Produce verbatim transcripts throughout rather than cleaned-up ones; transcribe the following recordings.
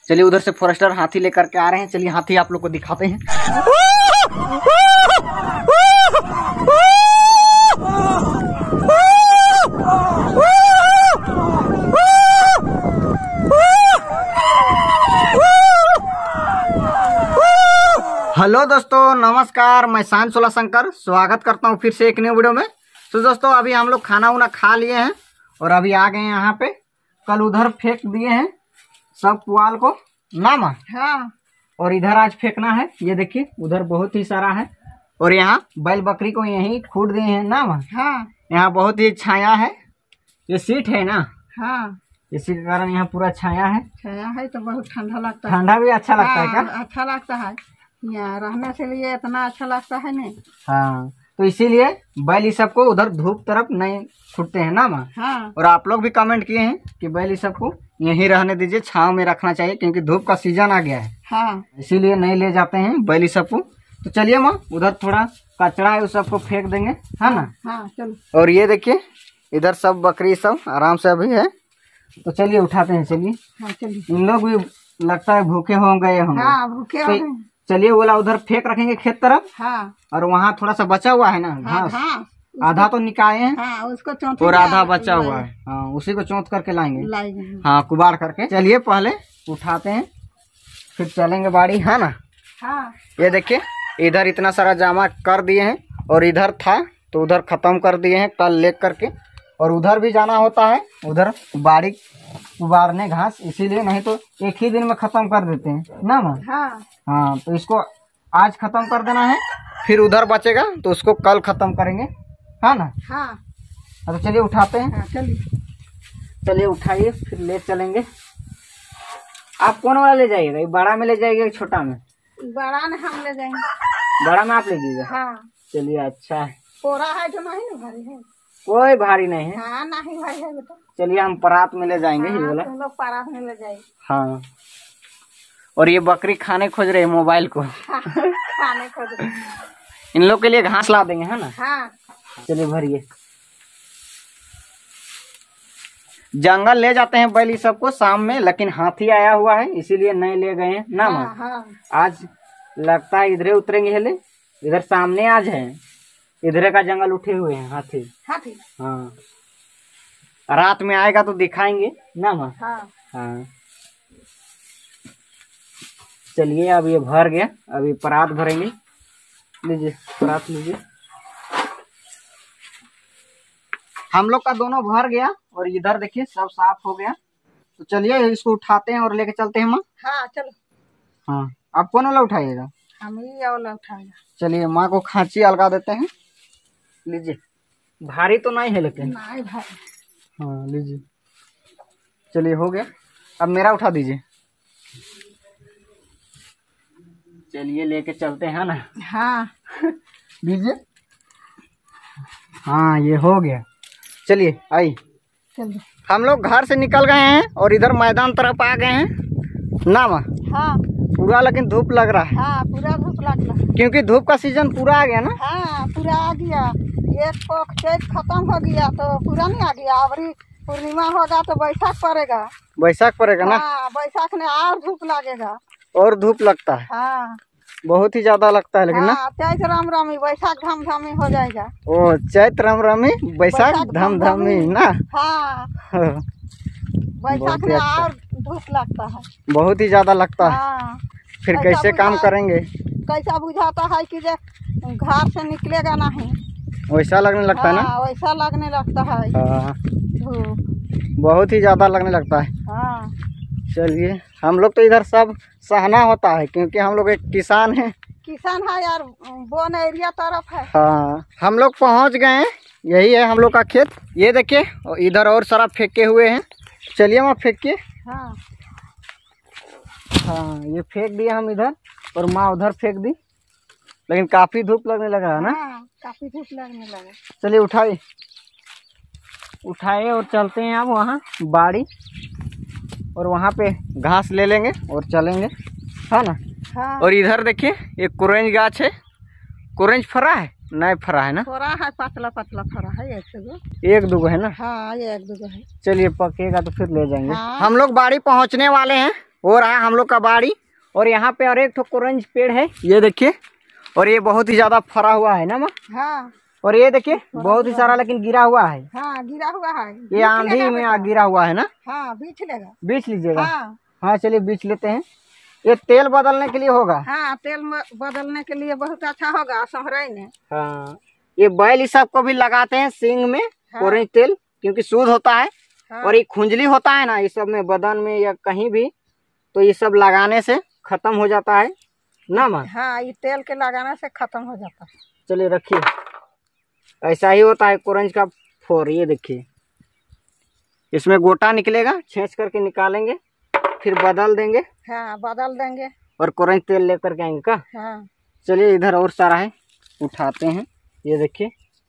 चलिए उधर से फॉरेस्टर हाथी लेकर के आ रहे हैं। चलिए हाथी आप लोग को दिखाते हैं। हेलो दोस्तों, नमस्कार। मैं शांत सोला शंकर स्वागत करता हूँ फिर से एक न्यू वीडियो में। तो दोस्तों अभी हम लोग खाना उना खा लिए हैं और अभी आ गए हैं यहाँ पे। कल उधर फेंक दिए हैं सब पुआल को ना माँ। हाँ। और इधर आज फेंकना है। ये देखिए उधर बहुत ही सारा है और यहाँ बैल बकरी को यहीं खूट दिए हैं ना माँ। हाँ। यहाँ बहुत ही छाया है। ये सीट है ना। हाँ। इसी के कारण यहाँ पूरा छाया है। छाया है तो बहुत ठंडा लगता है। ठंडा भी अच्छा लगता है क्या? अच्छा लगता है। यहाँ रहने के लिए इतना अच्छा लगता है नहीं। हाँ, तो इसीलिए बैल सबको उधर धूप तरफ नहीं छूटते हैं ना माँ। हाँ। और आप लोग भी कमेंट किए हैं कि बैल सबको यहीं रहने दीजिए, छांव में रखना चाहिए क्योंकि धूप का सीजन आ गया है। हाँ। इसीलिए नहीं ले जाते हैं बैल सबको। तो चलिए माँ, उधर थोड़ा कचरा है उस सबको फेंक देंगे, है ना। हाँ चलो। और ये देखिए इधर सब बकरी सब आराम से अभी है। तो चलिए उठाते हैं। चलिए। हाँ चलिए। इन लोग भी लगता है भूखे होंगे होंगे। हाँ भूखे होंगे। चलिए वो वाला उधर फेंक रखेंगे खेत तरफ। हाँ। और वहाँ थोड़ा सा बचा हुआ है ना घास। हाँ, आधा तो निकाले हैं। हाँ, उसको और आधा बचा हुआ है। हाँ, उसी को चौंथ करके लाएंगे। लाएंगे। हाँ, कुबाड़ करके। चलिए पहले उठाते हैं फिर चलेंगे बाड़ी, है ना। हाँ। ये देखिए इधर इतना सारा जमा कर दिए हैं और इधर था तो उधर खत्म कर दिए हैं कल ले करके। और उधर भी जाना होता है, उधर बाड़ी उबारने घास, इसीलिए नहीं तो एक ही दिन में खत्म कर देते हैं ना माँ। हाँ। हाँ, तो इसको आज खत्म कर देना है, फिर उधर बचेगा तो उसको कल खत्म करेंगे, है ना। हाँ। तो चलिए उठाते हैं। हाँ, चलिए चलिए उठाइए फिर ले चलेंगे। आप कौन वाला ले जाइएगा? ये बड़ा में ले जाइएगा छोटा में? बड़ा में हम ले जाएंगे। बड़ा में आप ले जाइएगा। हाँ। चलिए अच्छा है। कोरा है जो नहीं ना भारी है। कोई भारी नहीं है। हाँ नहीं भारी है बेटा। चलिए हम परात में ले जाएंगे। हाँ, ये वाला तुम लोग परात में ले जाएंगे। हाँ। और ये बकरी खाने खोज रहे मोबाइल को। खाने खोज रहे। इन लोग के लिए घास ला देंगे, है ना। हाँ। चलिए भरिए। जंगल ले जाते हैं बैल सबको शाम में, लेकिन हाथी आया हुआ है इसीलिए नहीं ले गए हैं ना माँ। हाँ, हाँ। आज लगता है इधरे उतरेंगे। हेले इधर सामने आज है, इधरे का जंगल उठे हुए हैं हाथी। हाथी। हाँ, रात में आएगा तो दिखाएंगे ना माँ। हाँ। हाँ। चलिए अब ये भर गया, अभी परात भरेंगे। लीजिए परात लीजिए। हम लोग का दोनों भर गया और इधर देखिए सब साफ हो गया। तो चलिए इसको उठाते हैं और लेके चलते हैं माँ। हाँ चलो। हाँ, आप कौन वाला उठाइएगा? हम ही वाला उठाएगा। चलिए माँ को खांची अलगा देते हैं। लीजिए। भारी तो नहीं है लेकिन। नहीं भारी। हाँ लीजिए। चलिए हो गया, अब मेरा उठा दीजिए। चलिए लेके चलते हैं ना। हाँ। लीजिए। हाँ ये हो गया। चलिए आई। चलिए हम लोग घर से निकल गए हैं और इधर मैदान तरफ आ गए हैं ना माँ। हाँ। पूरा लेकिन धूप लग रहा है। हाँ पूरा धूप लग रहा है क्योंकि धूप का सीजन पूरा आ गया ना। हाँ पूरा आ गया। एक पोख चैत खत्म हो गया तो पूरा नहीं आ गया। अबरी पूर्णिमा होगा तो बैसाख पड़ेगा। बैसाख पड़ेगा ना। हाँ बैसाख में और धूप लगेगा। और धूप लगता है। हाँ बहुत ही ज्यादा लगता है लेकिन हाँ, ना। चैत रामरामी बैसाख धामधामी हो जाएगा। ओ चैत रामरामी बैसाख धामधामी ना। हाँ बैसाख में और धूप लगता है। बहुत ही ज्यादा लगता है। हाँ। फिर कैसे काम करेंगे? कैसा बुझाता है कि जे घर से निकलेगा नहीं, वैसा लगने लगता है ना। वैसा लगने लगता है। हाँ। बहुत ही ज्यादा लगने लगता है। हाँ। चलिए हम लोग तो इधर सब सहना होता है क्योंकि हम लोग एक किसान हैं। किसान है यार, बोन एरिया तरफ है। हाँ हम लोग पहुंच गए हैं, यही है हम लोग का खेत। ये देखिए इधर और सारा फेंके हुए हैं। चलिए वहाँ फेंकिए। हाँ। हाँ ये फेंक दिया हम इधर और माँ उधर फेंक दी, लेकिन काफी धूप लगने लगा है ना। हाँ, काफी धूप लगने लगा। चलिए उठाइए उठाए और चलते हैं अब वहाँ बाड़ी और वहाँ पे घास ले लेंगे और चलेंगे, है ना। हाँ। और इधर देखिए एक कुरेंज गाछ है। कुरेंज फरा है? नहीं फरा है ना। फरा है, पतला पतला फरा है। एक दो है ना। हाँ ये एक दो है। चलिए पकेगा तो फिर ले जाएंगे। हाँ। हम लोग बाड़ी पहुँचने वाले हैं, हो रहा है हम लोग का बाड़ी। और यहाँ पे और एक ठो कोरंज पेड़ है, ये देखिए, और ये बहुत ही ज्यादा फरा हुआ है ना माँ। हाँ। और ये देखिए बहुत ही सारा लेकिन गिरा हुआ है। हाँ गिरा हुआ है, ये आंधी में गिरा हुआ है ना। हाँ बीच लेगा, बीच लीजिएगा। हाँ, हाँ चलिए बीच लेते हैं। ये तेल बदलने के लिए होगा। हाँ तेल बदलने के लिए बहुत अच्छा होगा सोहराई में। हाँ ये बैल इस सब को भी लगाते हैं सींग में। हाँ। कोरंज तेल क्योंकि शुद्ध होता है। हाँ। और ये खुंजली होता है ना, इस सब में बदन में या कहीं भी, तो ये सब लगाने से खत्म हो जाता है ना माँ। हाँ ये तेल के लगाने से खत्म हो जाता है। चलिए रखिए, ऐसा ही होता है कोरंज का फोर। ये देखिए इसमें गोटा निकलेगा, छेंच करके निकालेंगे, फिर बदल देंगे। हाँ बदल देंगे और कोरंज तेल लेकर के आएंगे का। हाँ। चलिए इधर और सारा है, उठाते हैं। ये देखिए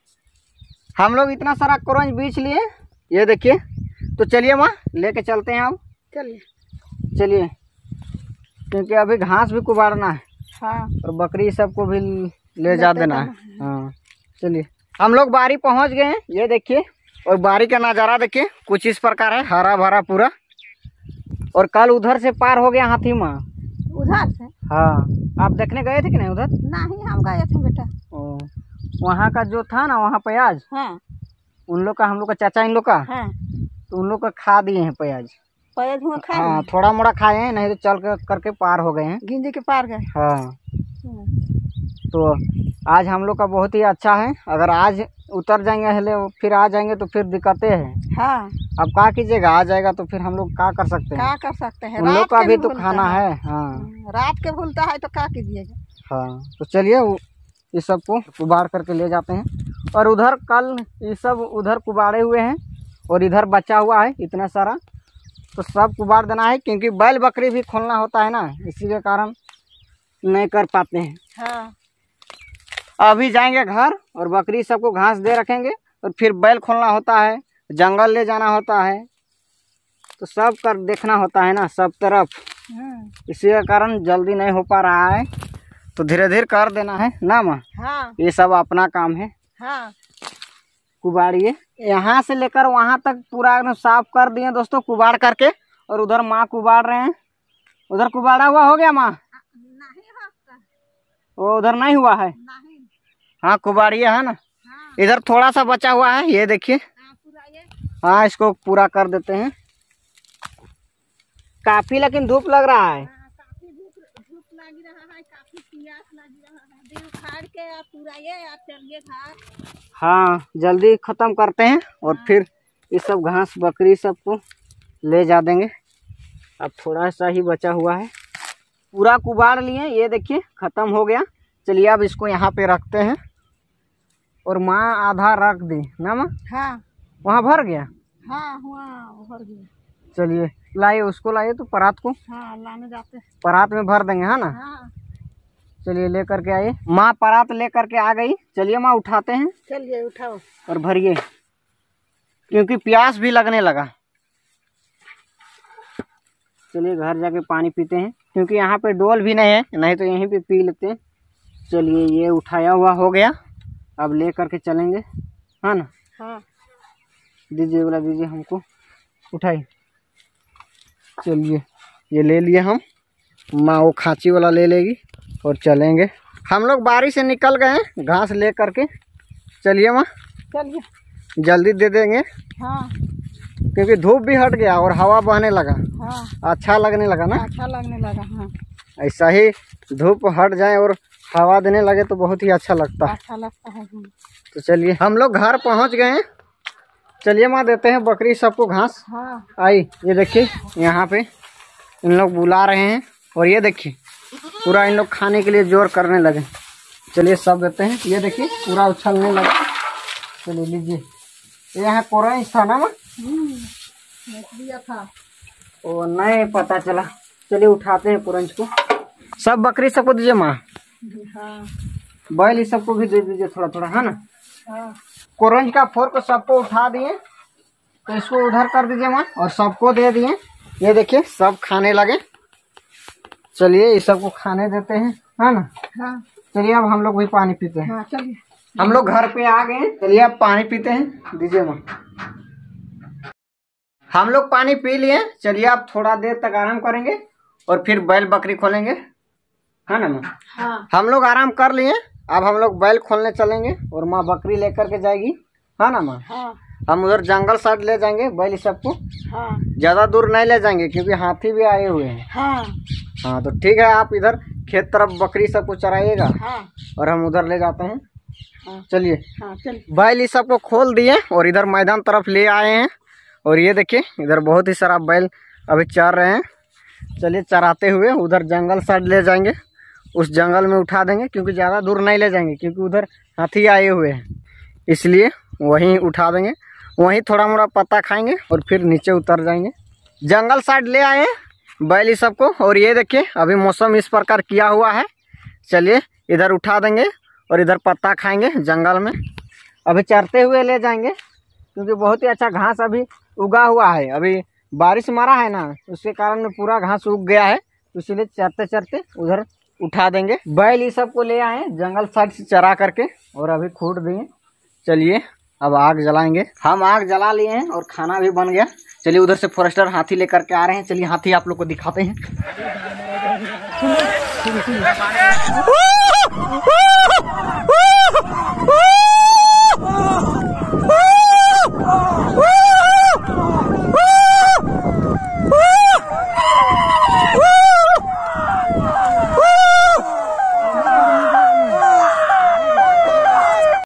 हम लोग इतना सारा कोरंज बीच लिए, ये देखिए। तो चलिए माँ लेके चलते हैं अब। चलिए चलिए, क्योंकि अभी घास भी कुबाड़ना है। हाँ। और बकरी सबको भी ले जा देना है। हाँ चलिए हम लोग बारी पहुंच गए हैं, ये देखिए। और बारी का नज़ारा देखिए कुछ इस प्रकार है, हरा भरा पूरा। और कल उधर से पार हो गया हाथी माँ। उधर से? हाँ। आप देखने गए थे कि नहीं उधर? नहीं हम गए थे बेटा। ओ, वहाँ का जो था ना वहाँ प्याज। हाँ। उन लोग का, हम लोग का चाचा इन लोग का। हाँ। तो उन लोग का खा दिए हैं प्याज। प्याज हुआ खा? हाँ थोड़ा मोड़ा खाए हैं, नहीं तो चल कर करके पार हो गए हैं। गिंजी के पार गए। हाँ। तो आज हम लोग का बहुत ही अच्छा है। अगर आज उतर जाएंगे हले फिर आ जाएंगे तो फिर दिक्कतें हैं। हाँ। अब क्या कीजिएगा, आ जाएगा तो फिर हम लोग क्या कर सकते हैं? क्या कर सकते हैं, उन लोग का भी तो खाना है। हाँ रात के भूलता है तो क्या कीजिएगा। हाँ तो चलिए ये सब को कुबाड़ करके ले जाते हैं। और उधर कल ये सब उधर कुबाड़े हुए हैं और इधर बचा हुआ है इतना सारा, तो सब कुबाड़ देना है। क्योंकि बैल बकरी भी खोलना होता है ना, इसी के कारण नहीं कर पाते हैं। हाँ। अभी जाएंगे घर और बकरी सबको घास दे रखेंगे, और फिर बैल खोलना होता है, जंगल ले जाना होता है, तो सब कर देखना होता है ना सब तरफ। इसी के कारण जल्दी नहीं हो पा रहा है, तो धीरे धीरे कर देना है ना माँ। हाँ। ये सब अपना काम है। हाँ। कुबाड़िए, यहाँ से लेकर वहाँ तक पूरा एकदम साफ कर दिए दोस्तों कुबाड़ करके। और उधर माँ कुबाड़ रहे हैं। उधर कुबाड़ा हुआ हो गया माँ? वो उधर नहीं हुआ है। नहीं। हाँ कुबाड़िए है ना। हाँ। इधर थोड़ा सा बचा हुआ है, ये देखिए। हाँ, हाँ इसको पूरा कर देते हैं। काफी लेकिन धूप लग रहा है। हाँ, काफी धूप धूप लग रहा है, काफी प्यास लग रहा है। दिल खाड़ के आप पूरा ये आप चलिए घर। हाँ जल्दी खत्म करते हैं और हाँ। फिर ये सब घास बकरी सबको ले जा देंगे। अब थोड़ा सा ही बचा हुआ है, पूरा कुबाड़ लिए। ये देखिए खत्म हो गया। चलिए अब इसको यहाँ पे रखते हैं। और माँ आधा रख दी ना माँ। हाँ। वहाँ भर गया। हाँ वहाँ भर गया। चलिए लाइए उसको, लाइए तो परात को। हाँ लाने जाते हैं, परात में भर देंगे है ना। हाँ। चलिए ले करके आइए। माँ परात ले करके आ गई। चलिए माँ उठाते हैं। चलिए उठाओ और भरिए, क्योंकि प्यास भी लगने लगा। चलिए घर जाके पानी पीते हैं, क्योंकि यहाँ पे डोल भी नहीं है, नहीं तो यहीं पे पी लेते हैं। चलिए ये उठाया हुआ हो गया, अब ले करके चलेंगे है ना। हाँ। दीजिए वाला दीजिए हमको, उठाइए। चलिए ये ले लिए हम, माँ वो खांची वाला ले लेगी और चलेंगे। हम लोग बारी से निकल गए हैं घास ले करके। चलिए माँ चलिए जल्दी दे देंगे। हाँ। क्योंकि धूप भी हट गया और हवा बहने लगा। हाँ। अच्छा लगने लगा ना। अच्छा लगने लगा। हाँ। ऐसा ही धूप हट जाए और हवा देने लगे तो बहुत ही अच्छा लगता है। अच्छा लगता है। तो चलिए हम लोग घर पहुंच गए हैं। चलिए माँ देते हैं बकरी सबको घास। हाँ। आई ये देखिए यहाँ पे इन लोग बुला रहे हैं, और ये देखिए पूरा इन लोग खाने के लिए जोर करने लगे। चलिए सब देते हैं। ये देखिए पूरा उछलने लगा। चलिए लीजिए। यहाँ कोरंज था ना माँ? दिया था वो नहीं पता चला। चलिए उठाते हैं कोरंज को। सब बकरी सबको दीजिए माँ। हाँ। बैल इस सबको भी दे दीजिए थोड़ा थोड़ा है ना। हाँ। कोरंज का फोर को सबको उठा दिए, तो इसको उधर कर दीजिए माँ, और सबको दे दिए। ये देखिए सब खाने लगे। चलिए इस सबको खाने देते हैं है ना। हाँ। चलिए अब हम लोग भी पानी पीते हैं। हाँ, चलिए हम लोग घर पे आ गए। चलिए अब पानी पीते हैं। दीजिए माँ। हम लोग पानी पी लिए। चलिए अब थोड़ा देर तक आराम करेंगे और फिर बैल बकरी खोलेंगे, है ना माँ? हाँ। हम लोग आराम कर लिए, अब हम लोग बैल खोलने चलेंगे और माँ बकरी लेकर के जाएगी, है ना माँ? हाँ। हम उधर जंगल साइड ले जाएंगे बैल सबको। हाँ। ज्यादा दूर नहीं ले जाएंगे क्योंकि हाथी भी आए हुए हैं। हाँ। हाँ तो ठीक है, आप इधर खेत तरफ बकरी सबको चराइएगा। हाँ। और हम उधर ले जाते हैं। हाँ। चलिए। हाँ, चलिए। बैल इस सबको खोल दिए और इधर मैदान तरफ ले आए हैं और ये देखिए इधर बहुत ही सारा बैल अभी चर रहे हैं। चलिए चराते हुए उधर जंगल साइड ले जाएंगे, उस जंगल में उठा देंगे क्योंकि ज़्यादा दूर नहीं ले जाएंगे क्योंकि उधर हाथी आए हुए हैं, इसलिए वहीं उठा देंगे। वहीं थोड़ा मोड़ा पत्ता खाएंगे और फिर नीचे उतर जाएंगे। जंगल साइड ले आए बैल इस सबको और ये देखिए अभी मौसम इस प्रकार किया हुआ है। चलिए इधर उठा देंगे और इधर पत्ता खाएंगे जंगल में। अभी चरते हुए ले जाएंगे क्योंकि बहुत ही अच्छा घास अभी उगा हुआ है। अभी बारिश मारा है ना, उसके कारण में पूरा घास उग गया है, इसलिए चरते चरते उधर उठा देंगे। बैल ये सबको ले आए जंगल साइड से चरा करके और अभी खूट दिए। चलिए अब आग जलाएंगे। हम आग जला लिए हैं और खाना भी बन गया। चलिए उधर से फॉरेस्टर हाथी लेकर के आ रहे हैं। चलिए हाथी आप लोग को दिखाते हैं।